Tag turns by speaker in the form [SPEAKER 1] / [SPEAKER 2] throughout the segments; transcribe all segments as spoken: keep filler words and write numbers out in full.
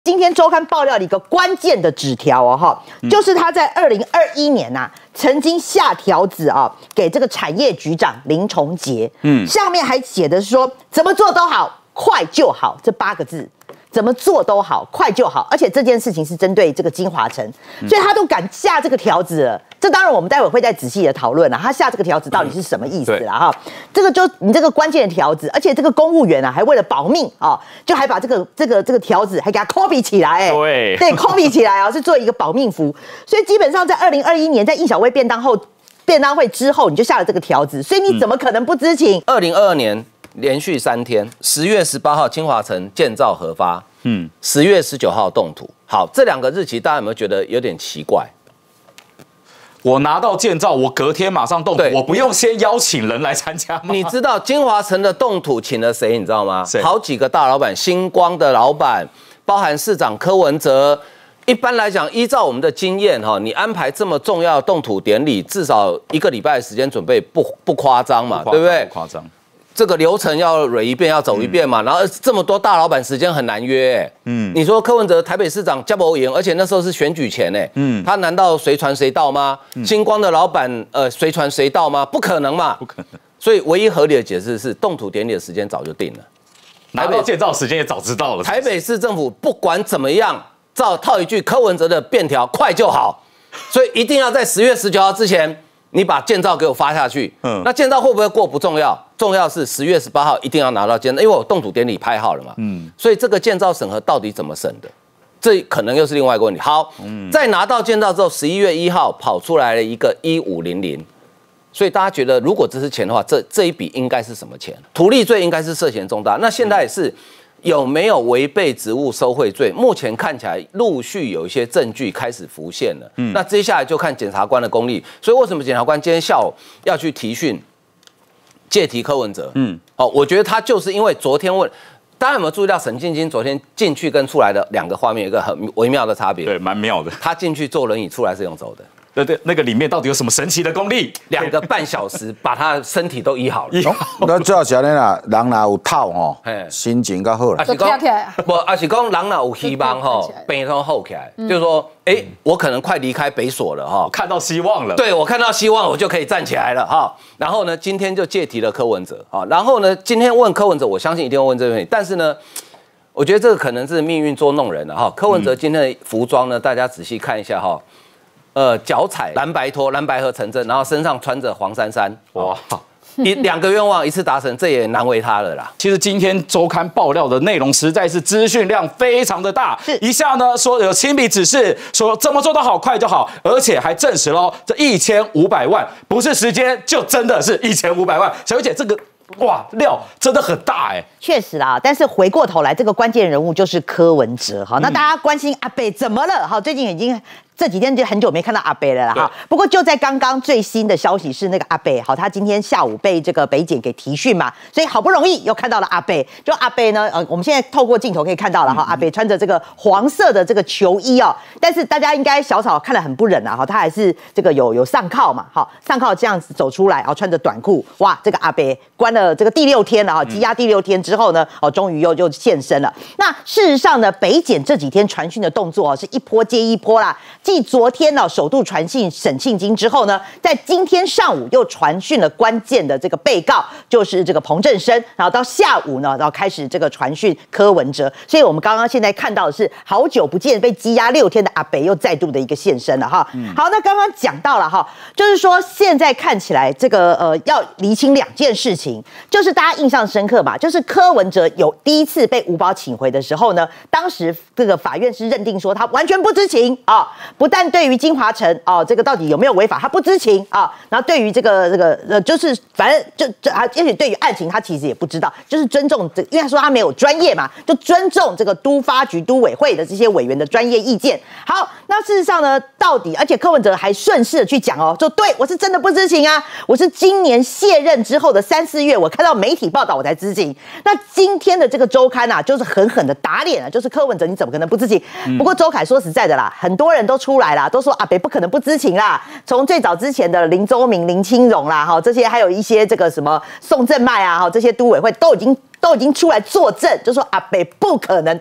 [SPEAKER 1] 今天周刊爆料了一个关键的纸条哦，哈，就是他在二零二一年呐、啊，曾经下条子啊，给这个产业局长林崇杰，嗯，上面还写的是说怎么做都好，快就好这八个字。 怎么做都好，快就好，而且这件事情是针对这个金华城，所以他都敢下这个条子了。这当然我们待会会再仔细的讨论了，他下这个条子到底是什么意思啦？哈，这个就你这个关键的条子，而且这个公务员啊，还为了保命啊，就还把这个这个这个条子还给他 copy 起来、欸，哎，
[SPEAKER 2] 对
[SPEAKER 1] 对 ，copy 起来啊，是做一个保命符。所以基本上在二零二一年，在易小薇便当后便当会之后，你就下了这个条子，所以你怎么可能不知情？
[SPEAKER 3] 二零二二年。 连续三天，十月十八号金华城建造核发，嗯，十月十九号动土。好，这两个日期大家有没有觉得有点奇怪？
[SPEAKER 2] 我拿到建造，我隔天马上动土，我不用先邀请人来参加吗？
[SPEAKER 3] 你知道金华城的动土请了谁？你知道吗？
[SPEAKER 2] 谁？
[SPEAKER 3] 好几个大老板，星光的老板，包含市长柯文哲。一般来讲，依照我们的经验，哈，你安排这么重要的动土典礼，至少一个礼拜的时间准备，不不夸张嘛，对不对？
[SPEAKER 2] 不夸张。
[SPEAKER 3] 这个流程要蕊一遍，要走一遍嘛，嗯、然后这么多大老板时间很难约、欸，嗯，你说柯文哲台北市长加不赢，而且那时候是选举前、欸，嗯，他难道随传随到吗？嗯、星光的老板，呃，随传随到吗？不可能嘛，
[SPEAKER 2] 不可能。
[SPEAKER 3] 所以唯一合理的解释是，动土典礼的时间早就定了，
[SPEAKER 2] 拿到建造时间也早知道了。
[SPEAKER 3] 台北市政府不管怎么样，照套一句柯文哲的便条，快就好，所以一定要在十月十九号之前。 你把建造给我发下去，嗯，那建造会不会过不重要，重要是十月十八号一定要拿到建造，因为我动土典礼拍好了嘛，嗯，所以这个建造审核到底怎么审的，这可能又是另外一个问题。好，嗯，在拿到建造之后，十一月一号跑出来了一个一五零零，所以大家觉得如果这是钱的话，这这一笔应该是什么钱？图利罪应该是涉嫌重大，那现在也是。 有没有违背职务收贿罪？目前看起来陆续有一些证据开始浮现了。嗯，那接下来就看检察官的功力。所以为什么检察官今天下午要去提讯借提柯文哲？嗯，哦，我觉得他就是因为昨天问，大家有没有注意到沈静晶昨天进去跟出来的两个画面有一个很微妙的差别？
[SPEAKER 2] 对，蛮妙的。
[SPEAKER 3] 他进去坐轮椅，出来是用走的。
[SPEAKER 2] 对对，那个里面到底有什么神奇的功力？
[SPEAKER 3] 两个半小时把他的身体都医好了。
[SPEAKER 4] 那最好是安尼啦，人若有透吼，心情较好啦。
[SPEAKER 3] 啊是讲，不，啊是讲人若有希望吼，病都好起来，就是说，哎，我可能快离开北所了哈，
[SPEAKER 2] 看到希望了。
[SPEAKER 3] 对，我看到希望，我就可以站起来了哈。然后呢，今天就借题了柯文哲啊。然后呢，今天问柯文哲，我相信一定会问这个问题。但是呢，我觉得这个可能是命运捉弄人了哈。柯文哲今天的服装呢，大家仔细看一下哈。 呃，脚踩蓝白拖，蓝白合成真，然后身上穿着黄衫衫，哇，一两个愿望一次达成，这也难为他了啦。
[SPEAKER 2] 其实今天周刊爆料的内容实在是资讯量非常的大，一下呢说有亲笔指示，说怎么做都好，快就好，而且还证实喽，这一千五百万不是时间，就真的是一千五百万。小玉姐，这个哇料真的很大哎、欸，
[SPEAKER 1] 确实啦。但是回过头来，这个关键人物就是柯文哲哈。那大家关心阿北怎么了？哈，最近已经。 这几天就很久没看到阿北了啦哈。不过就在刚刚最新的消息是，那个阿北好，他今天下午被这个北检给提讯嘛，所以好不容易又看到了阿北。就阿北呢，呃，我们现在透过镜头可以看到了哈，阿北穿着这个黄色的这个球衣哦，但是大家应该小草看得很不忍啊哈，他还是这个有有上铐嘛，好上铐这样子走出来，然后穿着短裤，哇，这个阿北关了这个第六天了哈，羁押第六天之后呢，哦，终于又又现身了。那事实上呢，北检这几天传讯的动作哦，是一波接一波啦。 继昨天呢、哦、首度传讯沈庆京之后呢，在今天上午又传讯了关键的这个被告，就是这个彭正生，然后到下午呢，然后开始这个传讯柯文哲，所以我们刚刚现在看到的是好久不见被羁押六天的阿北又再度的一个现身了哈。嗯、好，那刚刚讲到了哈，就是说现在看起来这个呃要厘清两件事情，就是大家印象深刻嘛，就是柯文哲有第一次被五保请回的时候呢，当时这个法院是认定说他完全不知情啊。 不但对于金华城哦，这个到底有没有违法，他不知情啊。然后对于这个这个呃，就是反正就这啊，而且对于案情他其实也不知道，就是尊重这，因为他说他没有专业嘛，就尊重这个都发局、都委会的这些委员的专业意见。好，那事实上呢，到底而且柯文哲还顺势的去讲哦，说对我是真的不知情啊，我是今年卸任之后的三四月，我看到媒体报道我才知情。那今天的这个周刊啊，就是狠狠的打脸啊，就是柯文哲你怎么可能不知情？嗯、不过周凯说实在的啦，很多人都出来啦，都说阿北不可能不知情啦。从最早之前的林周明、林清荣啦，哈，这些还有一些这个什么宋正迈啊，哈，这些都委会都已经都已经出来作证，就说阿北不可能到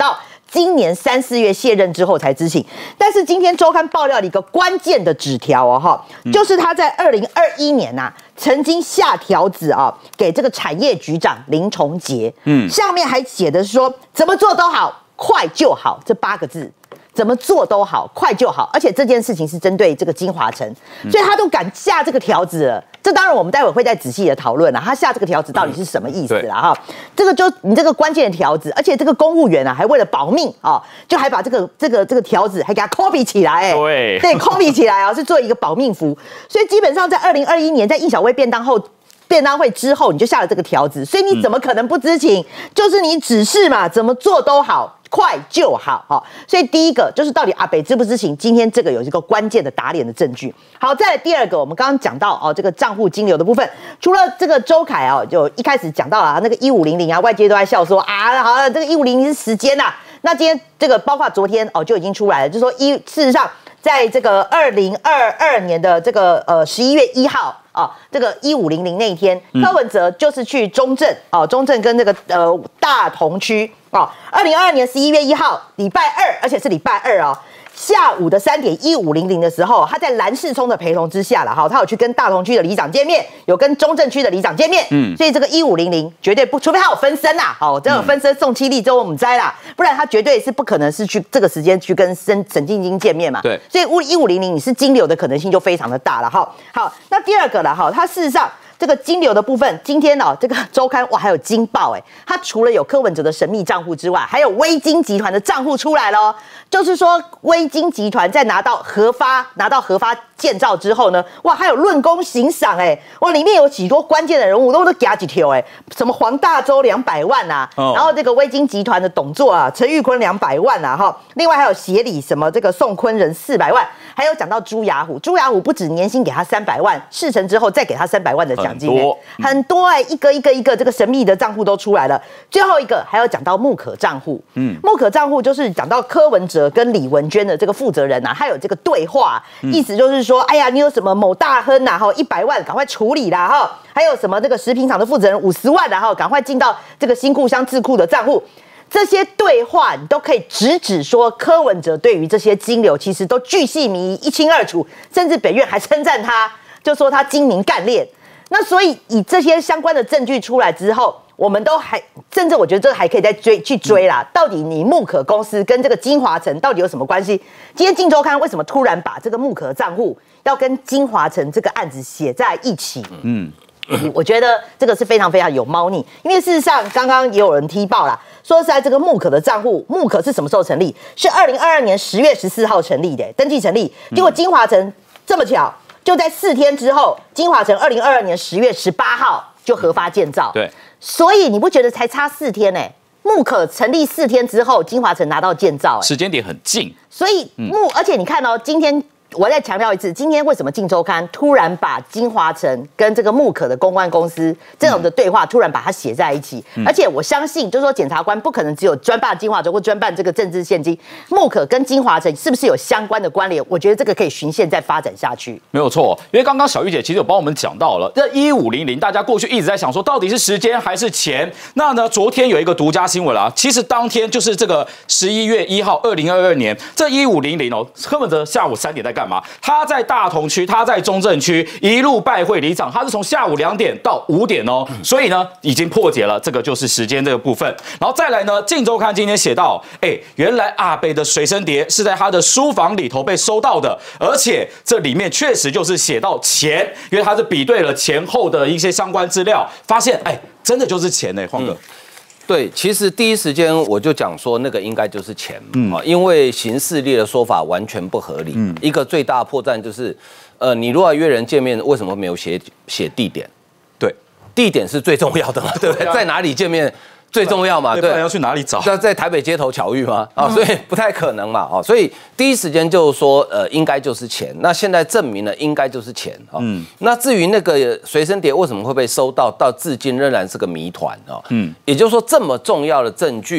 [SPEAKER 1] 今年三四月卸任之后才知情。但是今天周刊爆料了一个关键的纸条哦，哈，就是他在二零二一年呐、啊，曾经下条子啊给这个产业局长林崇杰，嗯，上面还写的是说怎么做都好，快就好这八个字。怎么做都好，快就好，而且这件事情是针对这个金华城，所以他都敢下这个条子了。这当然我们待会会再仔细的讨论了，他下这个条子到底是什么意思啦？哈、嗯，这个就你这个关键的条子，而且这个公务员啊还为了保命啊、哦，就还把这个这个这个条子还给他 copy 起来、欸，
[SPEAKER 2] 对
[SPEAKER 1] 对 copy 起来啊，是做一个保命符。所以基本上在二零二一年在应小薇便当后。便当会之后，你就下了这个条子，所以你怎么可能不知情？嗯、就是你指示嘛，怎么做都好，快就好。好，所以第一个就是到底阿北知不知情？今天这个有一个关键的打脸的证据。好，再来第二个，我们刚刚讲到哦，这个账户金流的部分，除了这个周凯哦，就一开始讲到了那个一五零零啊，外界都在笑说啊，好了，这个一五零零是时间呐、啊。那今天这个包括昨天哦就已经出来了，就是说一事实上。在这个二零二二年的这个呃十一月一号啊，这个一五零零那一天，柯文哲就是去中正哦、啊，中正跟这个呃大同区哦，二零二二年十一月一号礼拜二，而且是礼拜二哦。下午的三点一五零零的时候，他在蓝世聪的陪同之下了哈，他有去跟大同区的里长见面，有跟中正区的里长见面，嗯，所以这个一五零零绝对不，除非他有分身啦，好，这有分身送七力之后我们摘啦，不然他绝对是不可能是去这个时间去跟沈沈静晶见面嘛，
[SPEAKER 2] 对，
[SPEAKER 1] 所以一五零零你是金流的可能性就非常的大了哈。好，那第二个了哈，他事实上。这个金流的部分，今天哦，这个周刊哇，还有金报哎，它除了有柯文哲的神秘账户之外，还有微金集团的账户出来了。就是说，微金集团在拿到核发拿到核发建造之后呢，哇，还有论功行赏哎，哇，里面有许多关键的人物都都给他几条哎，什么黄大洲两百万呐、啊，哦、然后这个微金集团的董座啊，陈玉坤两百万呐、啊、哈，另外还有协理什么这个宋坤仁四百万，还有讲到朱雅虎，朱雅虎不止年薪给他三百万，事成之后再给他三百万的奖。
[SPEAKER 2] 很多、
[SPEAKER 1] 嗯、很多哎、欸，一个一个一个这个神秘的账户都出来了。最后一个还要讲到木可账户，嗯，木可账户就是讲到柯文哲跟李文娟的这个负责人啊，他有这个对话，嗯、意思就是说，哎呀，你有什么某大亨呐，哈，一百万赶快处理啦，哈，还有什么这个食品厂的负责人五十万，然后赶快进到这个新故乡智库的账户。这些对话你都可以直指说，柯文哲对于这些金流其实都巨细靡遗、一清二楚，甚至北院还称赞他，就说他精明干练。那所以以这些相关的证据出来之后，我们都还甚至我觉得这个还可以再追去追啦。到底你木可公司跟这个金华城到底有什么关系？今天《镜周刊》为什么突然把这个木可账户要跟金华城这个案子写在一起？嗯，我觉得这个是非常非常有猫腻，因为事实上刚刚也有人踢爆啦，说实在这个木可的账户，木可是什么时候成立？是二零二二年十月十四号成立的，登记成立，结果金华城这么巧。就在四天之后，金华城二零二二年十月十八号就核发建造。
[SPEAKER 2] 对，
[SPEAKER 1] 所以你不觉得才差四天呢、欸？木可成立四天之后，金华城拿到建造、欸，
[SPEAKER 2] 时间点很近。
[SPEAKER 1] 所以木，嗯、而且你看哦，今天我再强调一次，今天为什么《镜周刊》突然把金华城跟这个木可的公关公司这种的对话，突然把它写在一起？嗯、而且我相信，就是说检察官不可能只有专办金华城或专办这个政治现金，木可跟金华城是不是有相关的关联？我觉得这个可以循线再发展下去。
[SPEAKER 2] 没有错，因为刚刚小玉姐其实有帮我们讲到了，这一五零零，大家过去一直在想说，到底是时间还是钱？那呢，昨天有一个独家新闻啦，其实当天就是这个十一月一号，二零二二年，这一五零零哦，柯文哲下午三点在干嘛？他在大同区，他在中正区一路拜会里长，他是从下午两点到五点哦，所以呢，已经破解了这个就是时间这个部分。然后再来呢，《镜周刊》今天写到，哎，原来阿北的随身碟是在他的书房里头被收到的，而且这里面确实就是写到钱，因为他是比对了前后的一些相关资料，发现哎，真的就是钱呢，黄哥。嗯
[SPEAKER 3] 对，其实第一时间我就讲说，那个应该就是钱嘛，嗯、因为行事历的说法完全不合理。嗯、一个最大的破绽就是，呃，你如果要约人见面，为什么没有写写地点？
[SPEAKER 2] 对，
[SPEAKER 3] 地点是最重要的嘛，对不对？在哪里见面最重要嘛？
[SPEAKER 2] 对，不然要去哪里找？
[SPEAKER 3] 在在台北街头巧遇吗？啊、哦，所以不太可能嘛，哦，所以第一时间就是说，呃，应该就是钱。那现在证明了应该就是钱啊。哦、嗯。那至于那个随身碟为什么会被收到，到至今仍然是个谜团啊。哦、嗯。也就是说，这么重要的证据，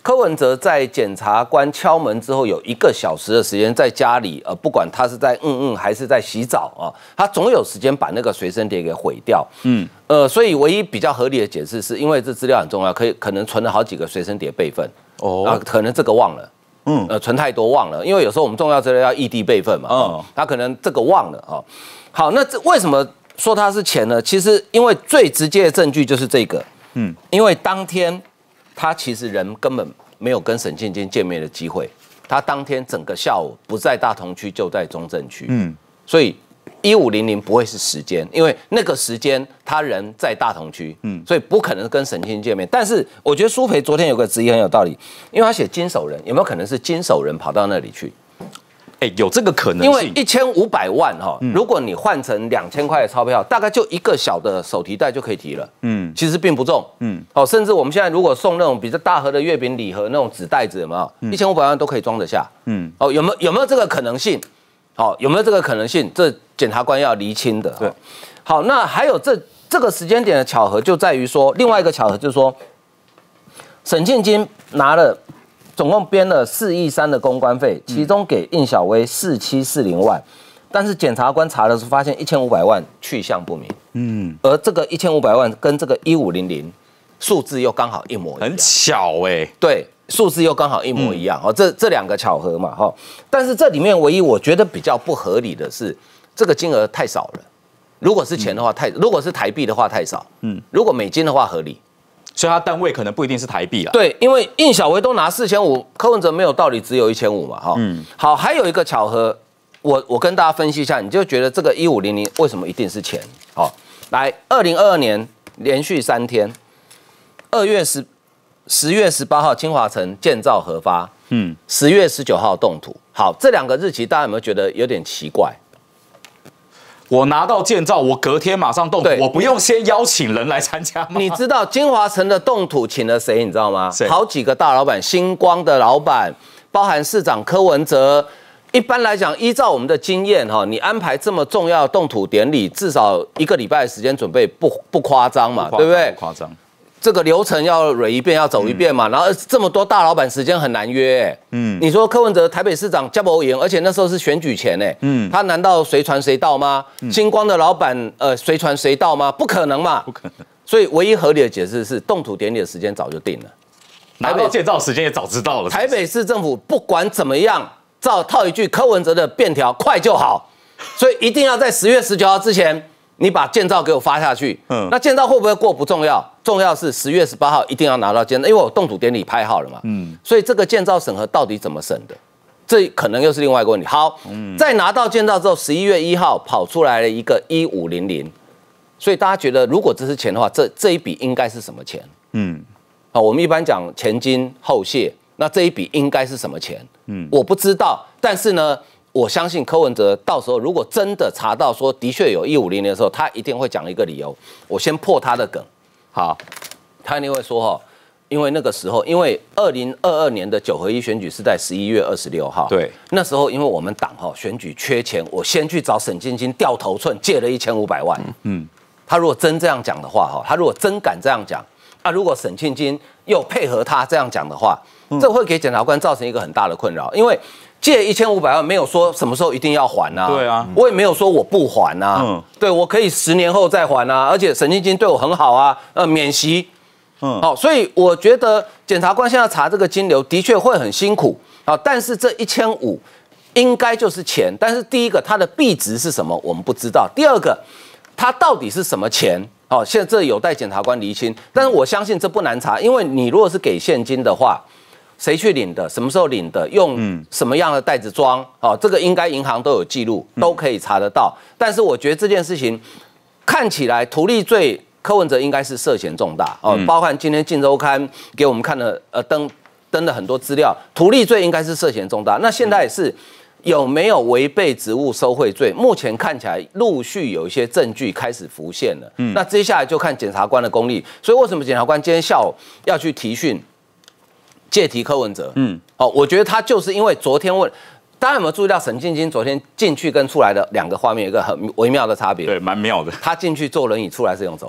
[SPEAKER 3] 柯文哲在检察官敲门之后，有一个小时的时间在家里，呃，不管他是在嗯嗯还是在洗澡啊，他总有时间把那个随身碟给毁掉。嗯，呃，所以唯一比较合理的解释是因为这资料很重要，可以可能存了好几个随身碟备份。哦，啊，可能这个忘了。嗯，呃，存太多忘了，因为有时候我们重要资料要异地备份嘛。嗯，他可能这个忘了啊。好，那这为什么说他是钱呢？其实因为最直接的证据就是这个。嗯，因为当天。他其实人根本没有跟沈庆金见面的机会，他当天整个下午不在大同区，就在中正区。嗯，所以一五零零不会是时间，因为那个时间他人在大同区，嗯，所以不可能跟沈庆金见面。但是我觉得苏培昨天有个质疑很有道理，因为他写金手人，有没有可能是金手人跑到那里去？
[SPEAKER 2] 哎，有这个可能性。
[SPEAKER 3] 因为一千五百万哈，如果你换成两千块的钞票，大概就一个小的手提袋就可以提了。嗯，其实并不重。嗯，哦，甚至我们现在如果送那种比较大盒的月饼礼盒那种纸袋子，有没有？一千五百万都可以装得下。嗯，哦，有没有有没有这个可能性？好，有没有这个可能性？这检察官要厘清的。对，好，那还有这这个时间点的巧合就在于说，另外一个巧合就是说，沈庆金拿了。总共编了四亿三的公关费，其中给应小薇四七四零万，但是检察官查的时候发现一千五百万去向不明，嗯，而这个一千五百万跟这个一五零零数字又刚好一模一样，
[SPEAKER 2] 很巧哎、欸，
[SPEAKER 3] 对，数字又刚好一模一样，哦、嗯，这这两个巧合嘛，哈，但是这里面唯一我觉得比较不合理的是，这个金额太少了，如果是钱的话太，如果是台币的话太少，嗯，如果美金的话合理。
[SPEAKER 2] 所以它单位可能不一定是台币啦。
[SPEAKER 3] 对，因为应小薇都拿四千五，柯文哲没有道理只有一千五嘛，哈。嗯。好，还有一个巧合，我我跟大家分析一下，你就觉得这个一五零零为什么一定是钱？好，来，二零二二年连续三天，二月十十月十八号清华城建造核发，嗯，十月十九号动土。好，这两个日期大家有没有觉得有点奇怪？
[SPEAKER 2] 我拿到建造，我隔天马上动土，我不用先邀请人来参加吗？
[SPEAKER 3] 你知道金华城的动土请了谁？你知道吗？好几个大老板，星光的老板，包含市长柯文哲。一般来讲，依照我们的经验，哈，你安排这么重要的动土典礼，至少一个礼拜的时间准备，不不夸张嘛，对不对？
[SPEAKER 2] 不夸张。
[SPEAKER 3] 这个流程要捋一遍，要走一遍嘛，嗯、然后这么多大老板时间很难约、欸，嗯，你说柯文哲台北市长加博言，而且那时候是选举前、欸，嗯，他难道随传随到吗？嗯、星光的老板，呃，随传随到吗？不可能嘛，
[SPEAKER 2] 不可能。
[SPEAKER 3] 所以唯一合理的解释是，动土典礼的时间早就定了，
[SPEAKER 2] 拿到建造时间也早知道了。
[SPEAKER 3] 台北市政府不管怎么样，照套一句柯文哲的便条，快就好，所以一定要在十月十九号之前。你把建造给我发下去，嗯，那建造会不会过不重要，重要是十月十八号一定要拿到建造，因为我动土典礼拍好了嘛，嗯，所以这个建造审核到底怎么审的，这可能又是另外一个问题。好，嗯，在拿到建造之后，十一月一号跑出来了一个一五零零，所以大家觉得如果这是钱的话，这这一笔应该是什么钱？嗯，好，我们一般讲前金后谢，那这一笔应该是什么钱？嗯，我不知道，但是呢。我相信柯文哲到时候如果真的查到说的确有一五零零的时候，他一定会讲一个理由。我先破他的梗，好，他一定会说哈，因为那个时候，因为二零二二年的九合一选举是在十一月二十六号，
[SPEAKER 2] 对，
[SPEAKER 3] 那时候因为我们党哈选举缺钱，我先去找沈晶晶掉头寸借了一千五百万。嗯，他如果真这样讲的话哈，他如果真敢这样讲，啊，如果沈庆金又配合他这样讲的话，这会给检察官造成一个很大的困扰，因为。借一千五百万没有说什么时候一定要还啊，
[SPEAKER 2] 对啊，
[SPEAKER 3] 我也没有说我不还啊，嗯，对我可以十年后再还啊，而且沈庆金对我很好啊，呃，免息，嗯，好，所以我觉得检察官现在查这个金流的确会很辛苦啊，但是这一千五应该就是钱，但是第一个它的币值是什么我们不知道，第二个它到底是什么钱？哦，现在这有待检察官厘清，但是我相信这不难查，因为你如果是给现金的话。谁去领的？什么时候领的？用什么样的袋子装？哦，这个应该银行都有记录，都可以查得到。但是我觉得这件事情看起来图利罪，柯文哲应该是涉嫌重大哦，包含今天《镜周刊》给我们看了呃登登了很多资料，图利罪应该是涉嫌重大。那现在是有没有违背职务收贿罪？目前看起来陆续有一些证据开始浮现了。嗯，那接下来就看检察官的功力。所以为什么检察官今天下午要去提讯？借提柯文哲，嗯，哦，我觉得他就是因为昨天问，大家有没有注意到沈庆金昨天进去跟出来的两个画面有一个很微妙的差别？
[SPEAKER 2] 对，蛮妙的。
[SPEAKER 3] 他进去坐轮椅，出来是用走的。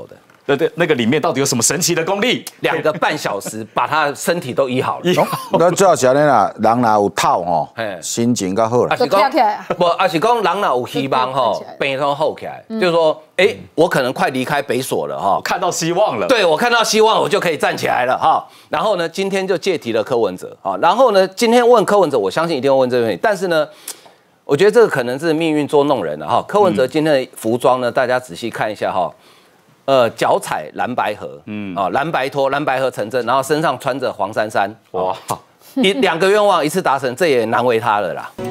[SPEAKER 2] 那那那个里面到底有什么神奇的功力？
[SPEAKER 3] 两个半小时把他身体都医好了。
[SPEAKER 4] 那最好是安尼啦，人若有透吼，心情较好啦。
[SPEAKER 3] 是讲不，而是讲人若有希望吼，病都好起来，就是说，哎，我可能快离开北所了哈，
[SPEAKER 2] 看到希望了。
[SPEAKER 3] 对，我看到希望，我就可以站起来了哈。然后呢，今天就借题了柯文哲啊。然后呢，今天问柯文哲，我相信一定会问这个问题，但是呢。我觉得这个可能是命运捉弄人了哈。柯文哲今天的服装呢，大家仔细看一下哈，呃，脚踩蓝白河，嗯啊，蓝白拖，蓝白河成真，然后身上穿着黄珊珊，哇，一两个愿望一次达成，这也难为他了啦。